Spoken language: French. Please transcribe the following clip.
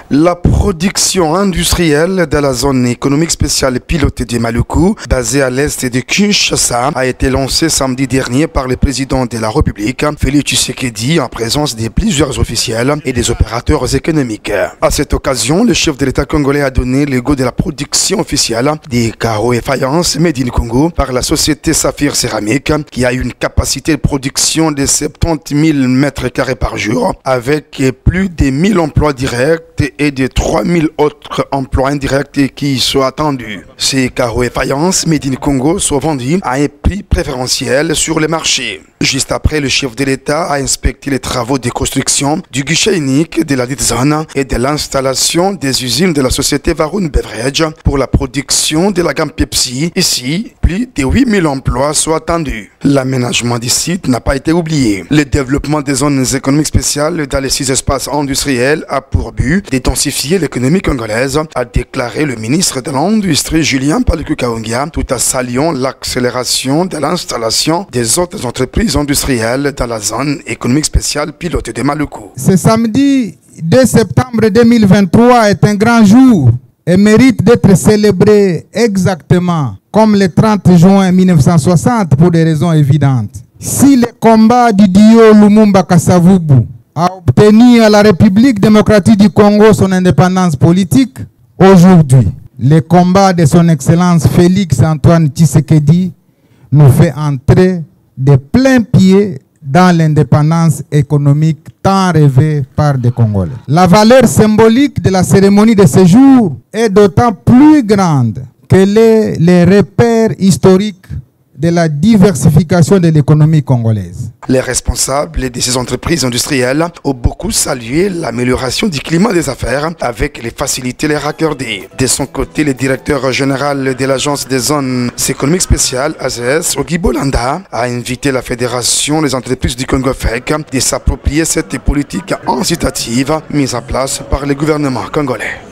La production industrielle de la zone économique spéciale pilotée de Maluku, basée à l'est de Kinshasa, a été lancée samedi dernier par le président de la République, Félix Tshisekedi, en présence de plusieurs officiels et des opérateurs économiques. À cette occasion, le chef de l'État congolais a donné le go de la production officielle des carreaux et faïences Made in Congo par la société Saphir Céramique, qui a une capacité de production de 70 000 mètres carrés par jour, avec plus de 1000 emplois directs et de 3000 autres emplois indirects qui sont attendus. Ces carreaux et faïences Made in Congo sont vendus à un prix préférentiel sur le marché. Juste après, le chef de l'État a inspecté les travaux de construction du guichet unique de la dite zone et de l'installation des usines de la société Varun Beverage pour la production de la gamme Pepsi. Ici, plus de 8000 emplois sont attendus. L'aménagement du site n'a pas été oublié. Le développement des zones économiques spéciales dans les 6 espaces industriels a pour but d'intensifier l'économie congolaise, a déclaré le ministre de l'Industrie Julien Paluku Kahongya, tout en saluant l'accélération de l'installation des autres entreprises industrielles dans la zone économique spéciale pilotée de Maluku. Ce samedi 2 septembre 2023 est un grand jour et mérite d'être célébré exactement comme le 30 juin 1960 pour des raisons évidentes. Si le combat du Dio Lumumba Kasavubu a obtenu à la République démocratique du Congo son indépendance politique, aujourd'hui, le combat de son Excellence Félix Antoine Tshisekedi nous fait entrer de plein pied dans l'indépendance économique tant rêvée par des Congolais. La valeur symbolique de la cérémonie de ce jour est d'autant plus grande qu'elle est les repères historiques de la diversification de l'économie congolaise. Les responsables de ces entreprises industrielles ont beaucoup salué l'amélioration du climat des affaires avec les facilités les raccordées. De son côté, le directeur général de l'Agence des zones économiques spéciales, AZS, Ogi Bolanda, a invité la Fédération des entreprises du Congo FEC de s'approprier cette politique incitative mise en place par le gouvernement congolais.